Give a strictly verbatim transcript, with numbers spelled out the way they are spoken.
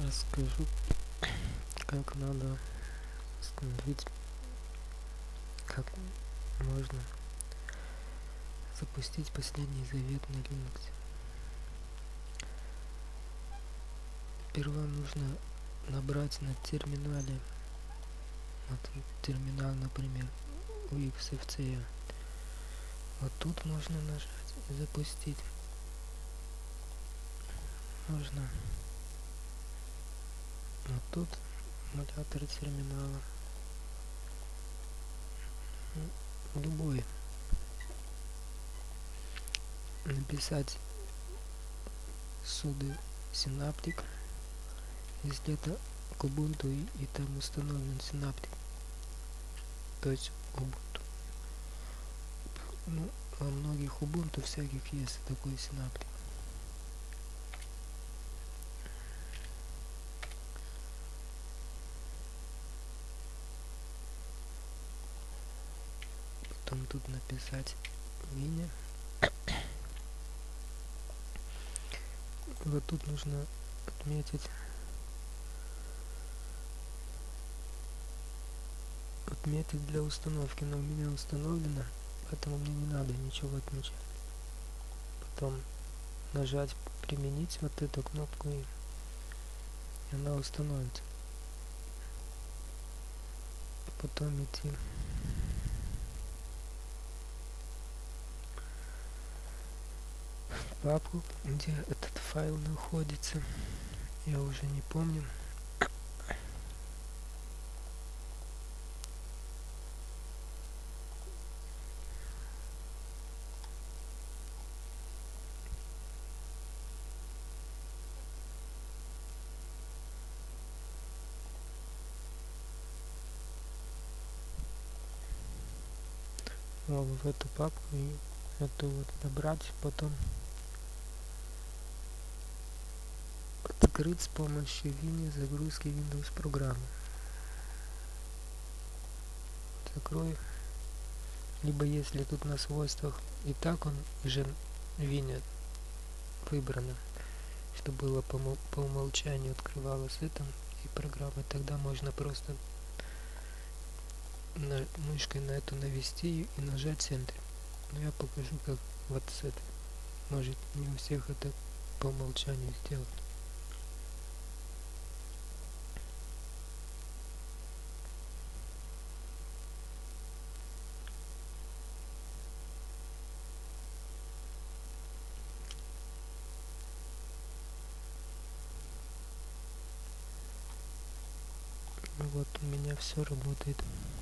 Расскажу, как надо установить, как можно запустить последний завет на Linux. Первое нужно набрать на терминале, вот терминал, например, у икс эф си. Вот тут можно нажать и запустить. Можно вот тут эмулятор терминала. Любой. Написать sudo synaptic, если это к Ubuntu и, и там установлен synaptic, то есть Ubuntu. Ну, во многих Ubuntu всяких есть такой synaptic. Потом тут написать вине. Вот тут нужно отметить отметить для установки, но у меня установлено, поэтому мне не надо ничего отмечать. Потом нажать применить вот эту кнопку, и она установится. Потом идти в папку, где этот файл находится, я уже не помню. В эту папку и эту вот набрать, потом открыть с помощью вини загрузки Windows программы. Закрою. Либо если тут на свойствах и так он уже виня выбрано, что было по, по умолчанию открывалось это и программа, тогда можно просто на, мышкой на эту навести и нажать Center. Но я покажу, как вот с этой. Может, не у всех это по умолчанию сделать. Вот у меня все работает.